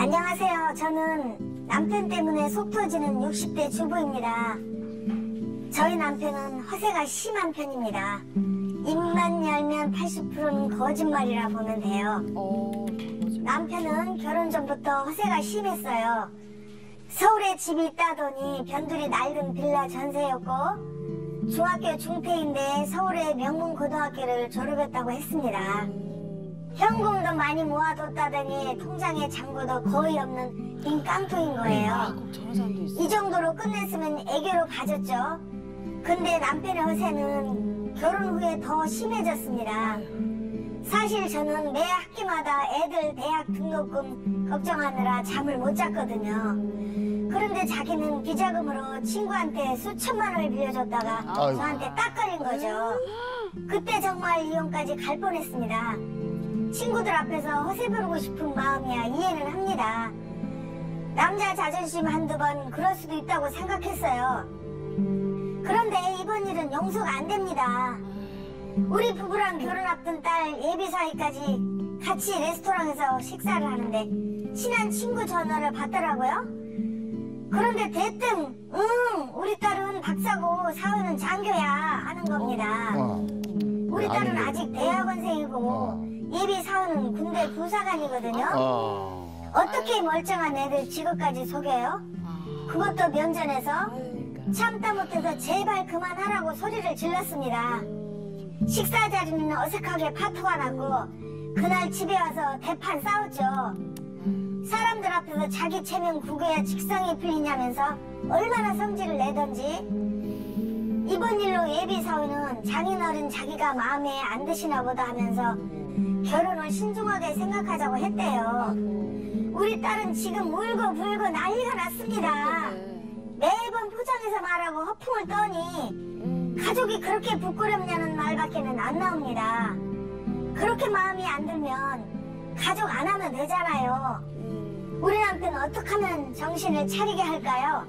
안녕하세요. 저는 남편 때문에 속 터지는 60대 주부입니다. 저희 남편은 허세가 심한 편입니다. 입만 열면 80%는 거짓말이라 보면 돼요. 남편은 결혼 전부터 허세가 심했어요. 서울에 집이 있다더니 변두리 낡은 빌라 전세였고 중학교 중퇴인데 서울의 명문고등학교를 졸업했다고 했습니다. 현금도 많이 모아뒀다더니 통장에 잔고도 거의 없는 빈 깡통인 거예요. 이 정도로 끝냈으면 애교로 봐줬죠. 근데 남편의 허세는 결혼 후에 더 심해졌습니다. 사실 저는 매 학기마다 애들 대학 등록금 걱정하느라 잠을 못 잤거든요. 그런데 자기는 비자금으로 친구한테 수천만 원을 빌려줬다가 저한테 딱 걸린 거죠. 그때 정말 이혼까지 갈 뻔했습니다. 친구들 앞에서 허세 부르고 싶은 마음이야 이해는 합니다. 남자 자존심 한두 번 그럴 수도 있다고 생각했어요. 그런데 이번 일은 용서가 안 됩니다. 우리 부부랑 결혼 앞둔 딸 예비 사이까지 같이 레스토랑에서 식사를 하는데 친한 친구 전화를 받더라고요. 그런데 대뜸 우리 딸은 박사고 사위는 장교야 하는 겁니다. 우리 딸은 아직 대학원생이고 예비 사위는 군대 부사관이거든요. 어떻게 멀쩡한 애들 직업까지 속여요? 그것도 면전에서 참다 못해서 제발 그만하라고 소리를 질렀습니다. 식사 자리는 어색하게 파토가 났고 그날 집에 와서 대판 싸웠죠. 사람들 앞에서 자기 체면 구겨야 직성이 풀리냐면서 얼마나 성질을 내던지. 이번 일로 예비 사위는 장인어른 자기가 마음에 안 드시나 보다 하면서 결혼을 신중하게 생각하자고 했대요. 우리 딸은 지금 울고불고 난리가 났습니다. 매번 포장해서 말하고 허풍을 떠니 가족이 그렇게 부끄럽냐는 말밖에는 안 나옵니다. 그렇게 마음이 안 들면 가족 안 하면 되잖아요. 우리 남편 어떻게 하면 정신을 차리게 할까요?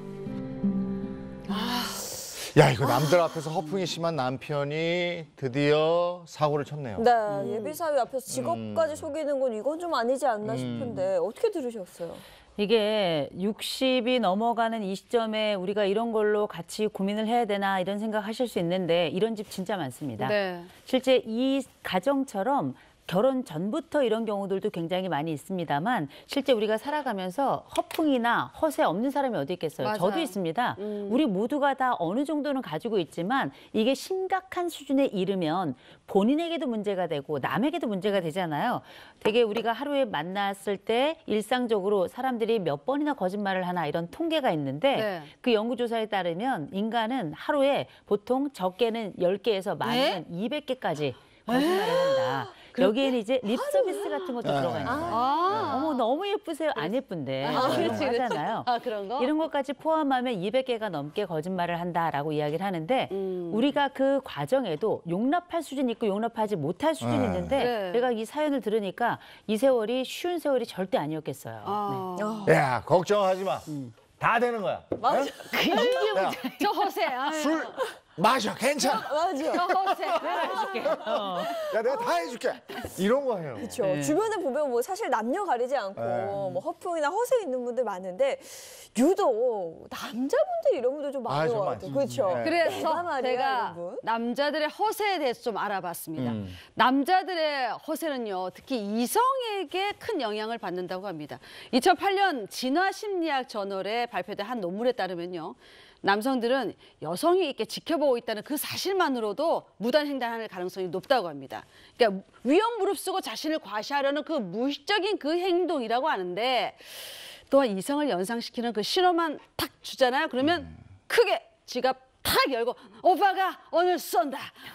야, 이거 남들 앞에서 허풍이 심한 남편이 드디어 사고를 쳤네요. 네, 예비사위 앞에서 직업까지 속이는 건 이건 좀 아니지 않나 싶은데 어떻게 들으셨어요? 이게 60이 넘어가는 이 시점에 우리가 이런 걸로 같이 고민을 해야 되나 이런 생각하실 수 있는데 이런 집 진짜 많습니다. 네. 실제 이 가정처럼 결혼 전부터 이런 경우들도 굉장히 많이 있습니다만 실제 우리가 살아가면서 허풍이나 허세 없는 사람이 어디 있겠어요. 맞아요. 저도 있습니다. 우리 모두가 다 어느 정도는 가지고 있지만 이게 심각한 수준에 이르면 본인에게도 문제가 되고 남에게도 문제가 되잖아요. 되게 우리가 하루에 만났을 때 일상적으로 사람들이 몇 번이나 거짓말을 하나 이런 통계가 있는데 네. 그 연구조사에 따르면 인간은 하루에 보통 적게는 10개에서 많으면 200개까지 거짓말을 한다. 여기에는 이제 립 서비스 같은 것도 들어가 있는 거예요. 어머 너무 예쁘세요. 안 예쁜데 그렇지, 하잖아요. 그런 거? 이런 것까지 포함하면 200개가 넘게 거짓말을 한다라고 이야기를 하는데 우리가 그 과정에도 용납할 수준이 있고 용납하지 못할 수준이 있는데 네. 내가 이 사연을 들으니까 이 세월이 쉬운 세월이 절대 아니었겠어요. 네. 야, 걱정하지 마. 다 되는 거야. 맞아. 야, 저 허세. 아유. 술 마셔, 괜찮아. 맞아. 저 허세. 야, 내가 다 해줄게. 이런 거예요. 그렇죠. 주변에 보면 뭐 사실 남녀 가리지 않고 뭐 허풍이나 허세 있는 분들 많은데 유독 남자분들 이런 분들 좀 많은 것 같아요. 그렇죠. 네. 그래서 내가 말이야, 제가 이런 분. 남자들의 허세에 대해서 좀 알아봤습니다. 남자들의 허세는요, 특히 이성에게 큰 영향을 받는다고 합니다. 2008년 진화심리학 저널에 발표된 한 논문에 따르면요. 남성들은 여성이 이렇게 지켜보고 있다는 그 사실만으로도 무단횡단할 가능성이 높다고 합니다. 그러니까 위험 무릅쓰고 자신을 과시하려는 그 무의식적인 그 행동이라고 하는데 또한 이성을 연상시키는 그 신호만 탁 주잖아요. 그러면 크게 지갑 탁 열고 오빠가 오늘 쏜다.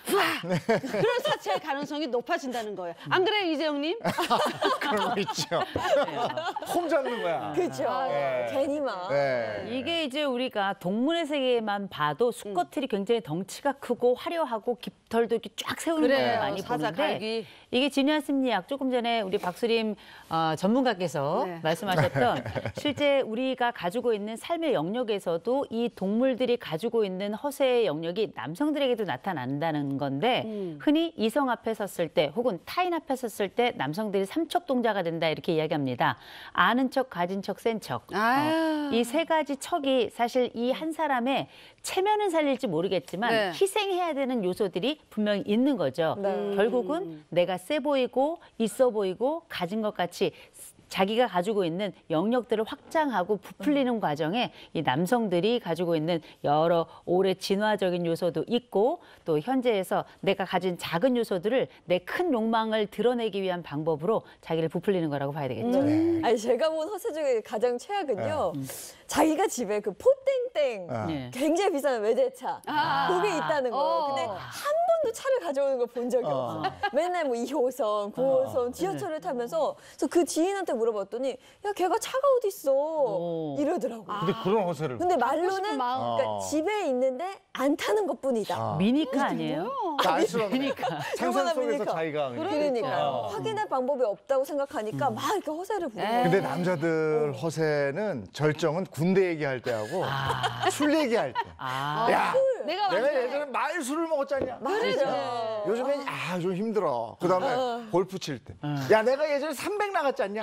그런 사체의 가능성이 높아진다는 거예요. 안 그래요, 이재용님? 그런 거 있죠. 폼 잡는 거야. 그렇죠. 네. 괜히만. 네. 이게 이제 우리가 동물의 세계만 봐도 수컷들이 굉장히 덩치가 크고 화려하고 깃털도 이렇게 쫙 세우는 걸 그래요. 많이 사자, 보는데 갈기. 이게 진화심리학 조금 전에 우리 박수림 전문가께서 네. 말씀하셨던 실제 우리가 가지고 있는 삶의 영역에서도 이 동물들이 가지고 있는 허세의 영역이 능력이 남성들에게도 나타난다는 건데 흔히 이성 앞에 섰을 때 혹은 타인 앞에 섰을 때 남성들이 삼척동자가 된다 이렇게 이야기합니다. 아는 척, 가진 척, 센 척. 아유. 이 세 가지 척이 사실 이 한 사람의 체면은 살릴지 모르겠지만 네. 희생해야 되는 요소들이 분명히 있는 거죠. 네. 결국은 내가 세 보이고 있어 보이고 가진 것 같이 자기가 가지고 있는 영역들을 확장하고 부풀리는 과정에 이 남성들이 가지고 있는 여러 오래 진화적인 요소도 있고 또 현재에서 내가 가진 작은 요소들을 내 큰 욕망을 드러내기 위한 방법으로 자기를 부풀리는 거라고 봐야 되겠죠. 아니 제가 본 허세 중에 가장 최악은요. 자기가 집에 그 포땡땡 네. 굉장히 비싼 외제차 그게 있다는 거. 근데 한 번도 차를 가져오는 걸 본 적이 없어. 맨날 뭐 2호선, 9호선 지하철을 타면서 그래서 그 지인한테 물어봤더니 야 걔가 차가 어디 있어 이러더라고. 근데 그런 허세를. 근데 싶은 말로는 마음. 그러니까 집에 있는데 안 타는 것뿐이다. 미니카 아니에요? 안쓰럽네. 상상 요만한 속에서 미니카. 자기가. 그러니까 확인할 방법이 없다고 생각하니까 막 이렇게 허세를 부리는 거예요. 근데 남자들 허세는 절정은 군대 얘기할 때 하고 술 얘기할 때. 아, 야, 내가 내가 예전에 많이 술을 먹었잖냐. 맞아. 요즘엔 좀 힘들어. 그다음에 골프 칠 때. 야, 내가 예전에 300 나갔지 않냐.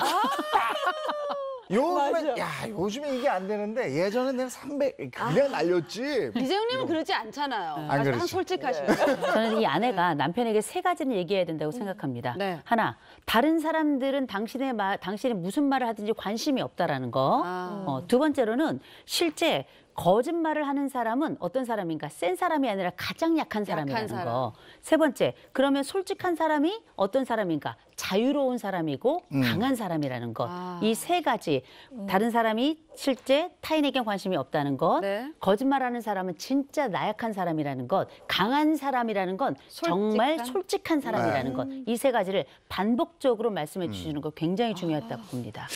요즘엔 요즘에 이게 안 되는데 예전에 내가 300 그냥 날렸지. 이재용님은 그러지 않잖아요. 안 한 그러지. 솔직하시고. 저는 이 아내가 남편에게 세 가지는 얘기해야 된다고 생각합니다. 네. 하나, 다른 사람들은 당신이 무슨 말을 하든지 관심이 없다라는 거. 아. 두 번째로는 실제 거짓말을 하는 사람은 어떤 사람인가? 센 사람이 아니라 가장 약한 사람이라는 사람. 거. 세 번째, 그러면 솔직한 사람이 어떤 사람인가? 자유로운 사람이고 강한 사람이라는 것. 아. 이 세 가지. 다른 사람이 실제 타인에게 관심이 없다는 것. 네. 거짓말하는 사람은 진짜 나약한 사람이라는 것. 강한 사람이라는 건 정말 솔직한 사람이라는 것. 이 세 가지를 반복적으로 말씀해 주시는 거 굉장히 중요하다고 봅니다.